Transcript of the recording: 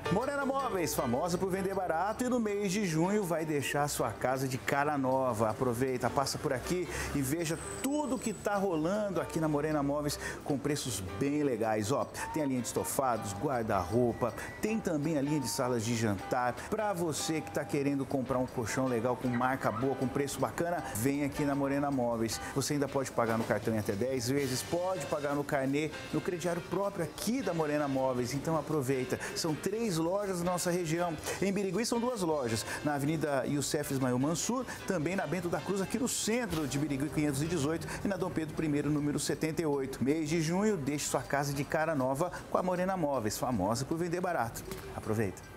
Morena Móveis, famosa por vender barato, e no mês de junho vai deixar sua casa de cara nova. Aproveita, passa por aqui e veja tudo que está rolando aqui na Morena Móveis com preços bem legais. Ó, tem a linha de estofados, guarda-roupa, tem também a linha de salas de jantar. Para você que está querendo comprar um colchão legal com marca boa, com preço bacana, vem aqui na Morena Móveis. Você ainda pode pagar no cartão em até 10 vezes, pode pagar no carnê, no crediário próprio aqui da Morena Móveis. Então aproveita, são 3 lojas da nossa região. Em Birigui são 2 lojas, na Avenida Youssef Ismael Mansur, também na Bento da Cruz, aqui no centro de Birigui 518 e na Dom Pedro I, número 78. Mês de junho, deixe sua casa de cara nova com a Morena Móveis, famosa por vender barato. Aproveita!